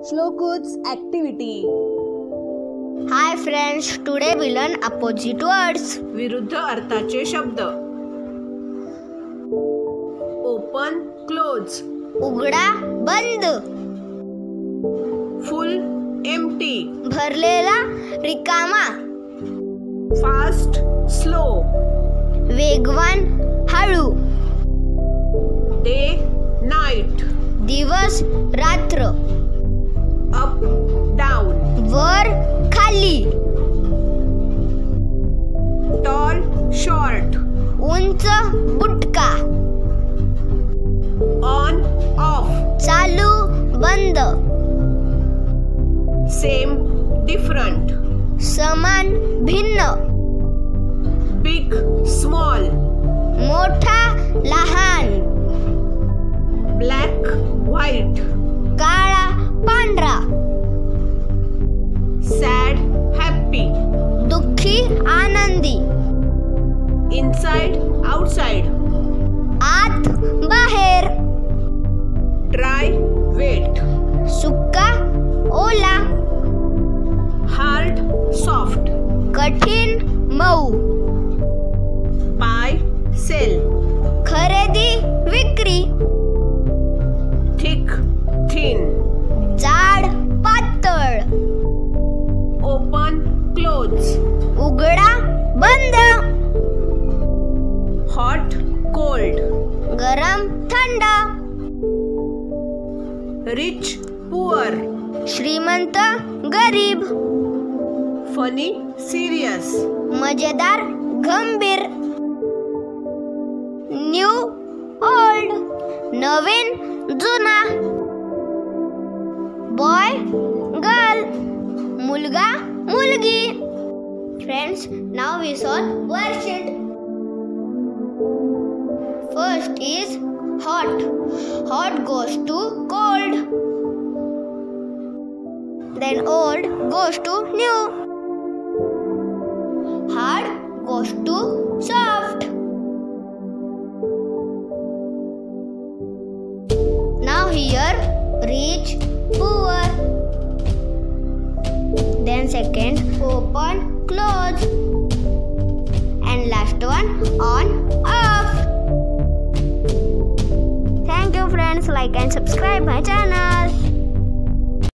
Shloku's activity. Hi friends, today we learn opposite words. विरुद्ध अर्थाचे शब्द. Open, close. उघडा, बंद. Full, empty. भरलेला, रिकामा. Fast, slow. वेगवान, हळू. Day, night. दिवस, रात्र. Up, down. वर, खाली. Tall, short. उंच, बुटका. On, off. चालू, बंद. Same, different. समान, भिन्न. Big, small. मोठा, लहान. Black, white. काळा, पांढरा. Sad, happy. दुःखी, आनंदी. Inside, outside. आत, बाहेर. Dry, wet. सुका, ओला. Hard, soft. कठीण, मऊ. Buy, sell. खरेदी, विक्री. Thick, thin. जाड, पातळ. Open, close. उघडा, बंद. Hot, cold. गरम, थंड. Rich, poor. श्रीमंत, गरीब. Funny, serious. मजेदार, गंभीर. New, old. नवीन, जुना. Boy, girl. मुलगा, मुलगी. Friends, now we solve worksheet. First is hot. Hot goes to cold. Then old goes to new. Hard goes to soft. Now here, rich, poor. Then second, open, close. And last one, on, off. Thank you friends, like and subscribe my channel.